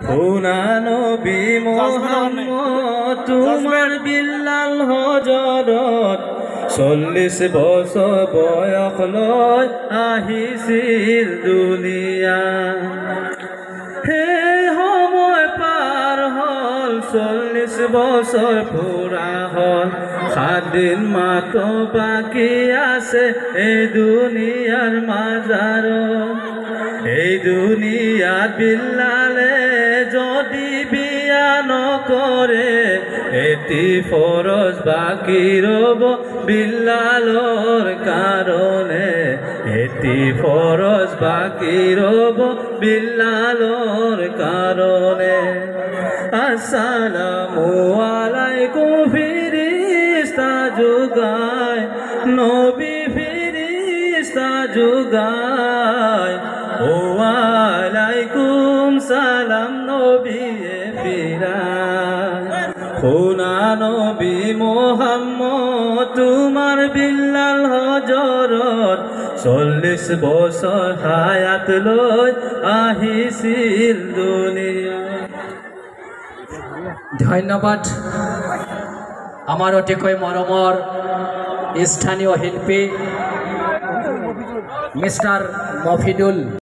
শুনা নবী মুহাম্মদ তোমার বিল্লাল হজরত 40 বছর বয়স লৈ আহিছিল দুনিয়া হে সময় পার হল 40 বছর পুরা হল 7 দিন মাত্র বাকি আছে এই দুনিয়ার মাঝারত এই দুনিয়া বিল্লালে যদি বিয়া নকৰে এটি ফরজ বাকি রব বিল্লালর কারণে এটি ফরজ বাকি রব বিল্লালর কারণে আসসালামু আলাইকুম ফিরিস্তা যুগায় নবী ফিরিস্তা যুগায় ও আলাইকুম সালাম নবী ফিরায় শুনা নবী মুহাম্মদ তোমার বিল্লাল হজরত 40 বছর হায়াত লৈ আহিছিল দুনিয়া। ধন্যবাদ আমার অতিকৈ মৰমৰ স্থানীয় শিল্পী মিস্টার মফিদুল।